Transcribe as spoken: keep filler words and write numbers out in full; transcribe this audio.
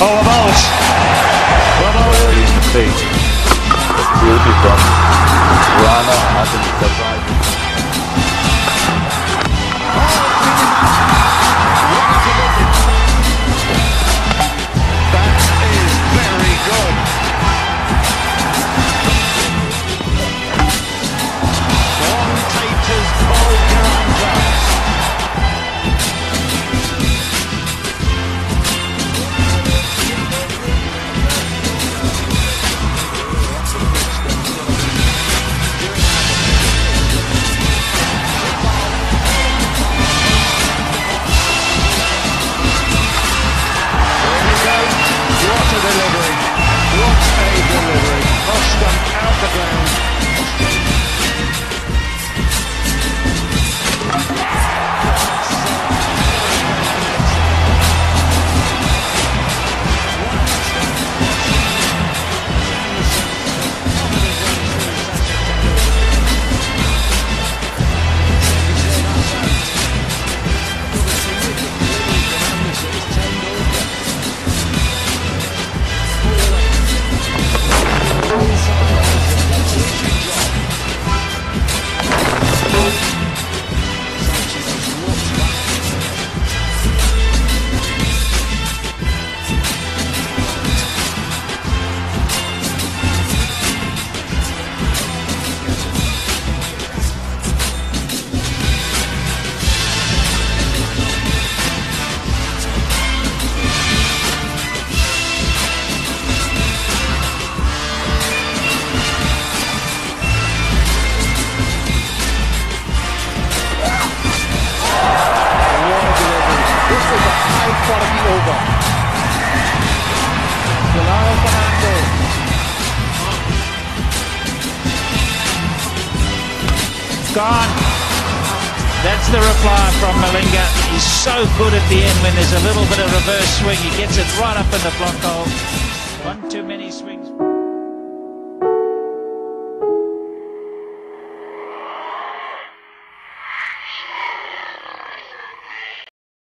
Oh, Lamotte! Lamotte! You can see the beauty from Rana as in the right. Quality over. Delano Fernando. Gone. That's the reply from Malinga. He's so good at the end when there's a little bit of reverse swing. He gets it right up in the block hole. One too many swings.